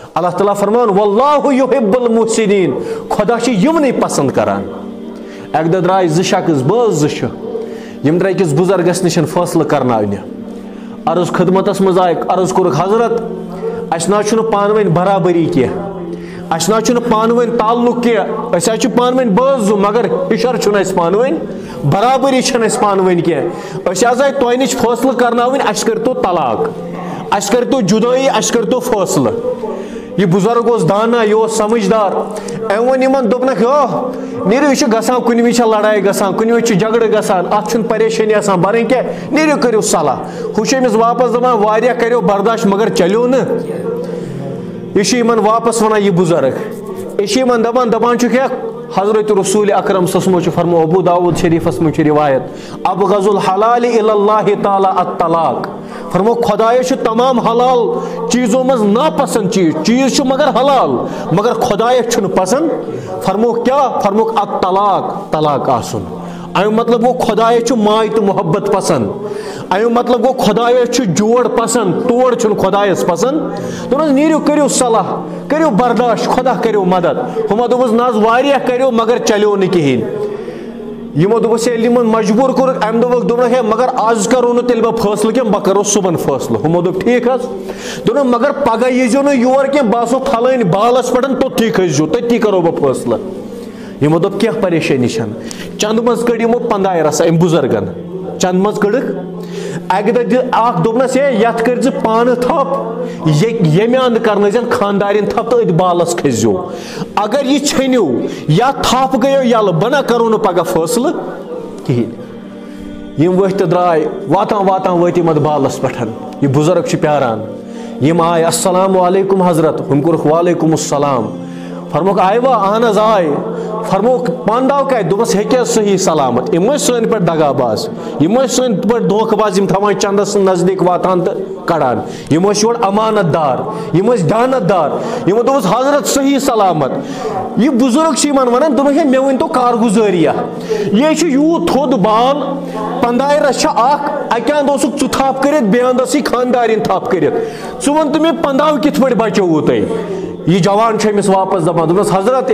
अल्लाह ताला फरमान वल्लाहु युहिब्बुल मुहसिनीन, खुदा छ यमने पसंद करान। एक दो द्राय ज शख्स बज ज यम द्राय किस बुजुर्गस निश फैसला करनावने अर्ज खदमतस मज आय अर्ज कोर हजरत अस ना छु पान वन बराबरी कह अस ना छु पान वन ताल्लुक कह अस पान वन बज मगर हिशर छु पान वन बराबरी पान वन कह अस आय तोह नश फैसला करनावन अस करतो तलाक अस करतो जुदाई अस करतो फैसला। यह बुजुर्ग दाना यह समझदार अम वन दोपनक नीरु यह गसान कुन वि लड़ाई गसान कुन वि झगड़ गसान अत परेशानी आसान बरन क्या नीरु करो सलाह हुश अमिस वापस दपान वारिया करो बर्दाश्त मगर चलो न यह वापस वन यह बुजुर्ग यह दपान दपान क्या हजरत रसूल अकरम सस्मो फरमो अबू दाऊद शरीफस में रिवायत अबगज़ुल हलाल इलल्लाहि ताला अत-तलाक फरमो खुदाय तमाम हलाल चीज़ों मज नापसंद चीज़ मगर हलाल मगर खुदाय पसंद फरमो क्या फरमो अत-तलाक तलाक आसन अम मतलब वो खुदाय माय तो मोहब्बत पसंद अम मतलब वो खुदाय जोड़ पसंद तोड़ खुदायस पसंद तो नीरु करो सलाह करो बर्दाश्त खुदा करो मदद हम दोपस नाज वारिया करो मगर चलो न कहें यमो दोपस मजबूर कोर अम दोपन है मगर आज करो न तेल बह फैसला क्या बह करो सुबह फैसला हमो दोप ठीक दोन मगर पगह यीजो न योर क्या बसो फलान बालस पे तो ठीक खो तथी करो बह फैसला यमो दोप क्या परेशानी चंद मज कड़ यमो 15 रस अम बुजुर्गन चंद मज कड़क अक दोपनस यथ कर पान थप ये अंद कर खानदारिन थप तो बालस खजो अगर यह छो या थप गयो यल बना करो न पगह फैसला कहें यम वथ द्राय वातान वातान वत मत बालस पे यह बुजुर्ग प्यारान यम आय अस्सलामु अलैकुम हजरत हम कोर वालेकुम अस्सलाम फरमोक आय वा अहन आय फरमोक पानदाव क्या दोपस हे सही सलामत यम सन पे दगाबाज यम सन पे धोखबाज थवान चंदस नजदीक वातान तो कड़ान यम योर अमानतदार यम दानतदार यमो दोपस हजरत सही सलामत यह बुजुर्ग वन दोपन मे वन तो कारगुजारिया यह यूत थोद बाल 15 रस अक अंद ू थप कर बे अंद खानदारिन थप कर वन तो मे 15 कित पे बचो तुम यह जवान वापस दपान दोपस हजरत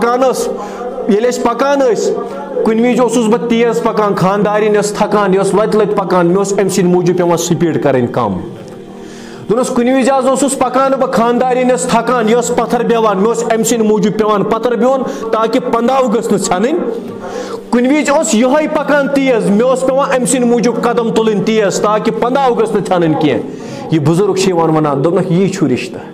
ये पकान कुन विज बह तेज पकान खानदारिन थकान लत लत पकान मे अम सद मूजूब पे स्पीड करें कम दोनस कुन विज पकान बह खानदारिन थकान पत्थर बेवान मे अम सद मूजूब पे पत्थर बेवन ताकि 15 गन छन कुन विज यह पकान तेज मे पे अम सद मूजूब कदम तुलन तेज ताकि 15 गन छन कह यह बुजुर्ग वन दोपन यह रिश्ता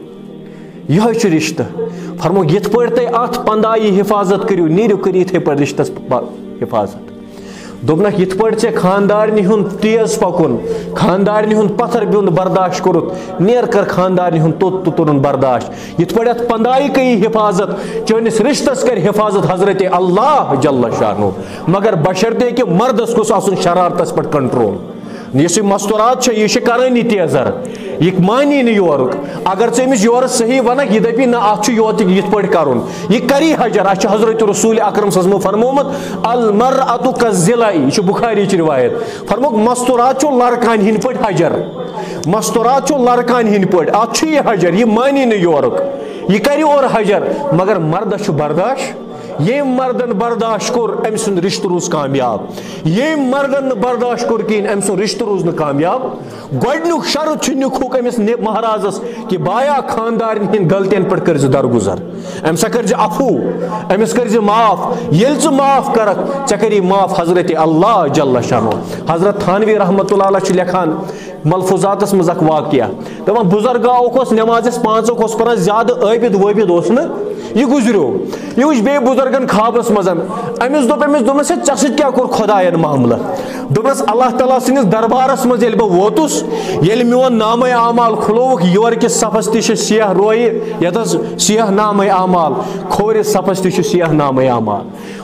यह रिश्ता फरमो ये पे अत 15 हिफाजत करो नीरु कर ये पे रिश्तस हिफाजत दोपन ये पे खानदारनि तेज पकुन खानदारनि पत्थर बिन बर्दाश्त कोरुत नेर कर खानदारनि तोत तो तुरन बर्दाश्त ये पे 15 कई हिफाजत चनिस रिश्तस कर हिफाजत हजरत अल्लाह जल्ल शानो मगर बशर्ते कि मर्दस गोस आसुन शरारतस पे कंट्रोल इस मस्तूरात यह करानी तेजर यह मानी न योरुक अगर ज़मिस योर सही वन यह दपी ना अत योत यथ पे कर यह करी हजर अ हजरत रसूल अकरम सजमो फरमोमत अल मरअतु कज़िलाई यह बुखारी रिवायत फरमोक मस्तूरात लड़कान हिंद पे हजर मस्तूरात लड़कान हिंद पे अत यह हजर यह मानी न योरुक यह कर और हजर मगर मर्दस बर्दाश्त ये मर्दन बर्दाश्त कोर अम सुन रिश्त रूज कामयाब ये मर्दन बर्दाश्त कोर कहीं अम सुन रिश्त रूज न कामयाब गोडनुक शर्त निखुक अमिस महाराजस कि बाया खानदार हिंद गलतियन पर कर दरगुजर अम सा कर अफू अमिस कर माफ ये माफ करक चे करी माफ हजरत अल्लाह जल्ल शानो हजरत थानवी रहमतुल्लाह अलैह लिखान मलफुजातस मज वाकिया दपान बुजुर्ग नमाज 5 पान ज्यादा आबिद वबिद यह गुजरो यह वुच बे बुजुर्गन ख्वाबस मज अमिस दोपस चे सत क्या कोर खुदायन मामला दोपस अल्लाह ताला सनिस दरबारस मज ये बह वोतुस ये मोन नाम आमाल खुलोवुक योर कि सफस तह सियाह रोय ये सियाह नाम आमाल खोर सफस तह सियाह नाम आमाल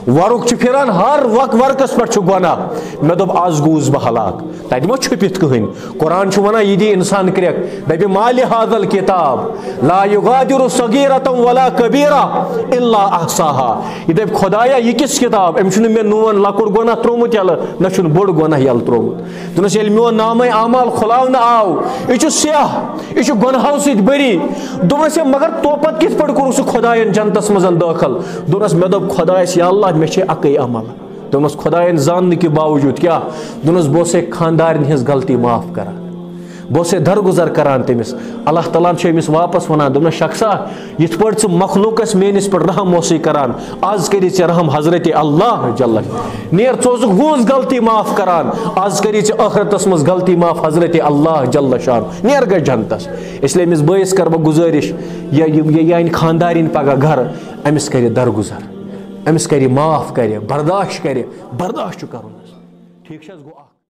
वरुक फिरान हर वर्कस पे गुना मे दोप आज गूस बह हलाक तत मा छुपित कहीं कुरान वना यह दी इंसान क्रैक दप माल हादल किताब ला युगादिरु सगीरतम वला कबीरा इल्ला अहसाहा यह दप खुदाया यह किस किताब अम मे नोन लकुट गुना त्रोमुत यल न बोड़ गुना यल त्रोमुत दोनस ये मोन नाम आमाल खुलावन आव यह स्याह यह गुनहों सत बरी दोनस मगर तो पत कित पे कोर खुदायन जन्नतस मज दाखिल दोनस मे दोप खुदायस या अल्लाह मे अकै अमल दोनस खुदायन जानने के बावजूद क्या दोनस बो से खानदार हज गलती माफ करान बो से दरगुजर करान तमिस अल्लाह ताला अमिस वापस वनान दोनस शख्सा यिथ पट च मखलूकस मेनिस पे रहम मोसी करान आज करी चे रहम हजरत अल्लाह जल्ल नेर चोजुक हूज गलती माफ करान आज करी चे आखिरतस मज गलती माफ हजरत अल्लाह जल्ल शान नेर गए जन्नतस इसलिए अमिस बयस कर बह गुजारिश यानी खानदारिन पगह घर अमिस कर दरगुजर अमिस कर माफ कर बर्दाश्त कर ठीक गो।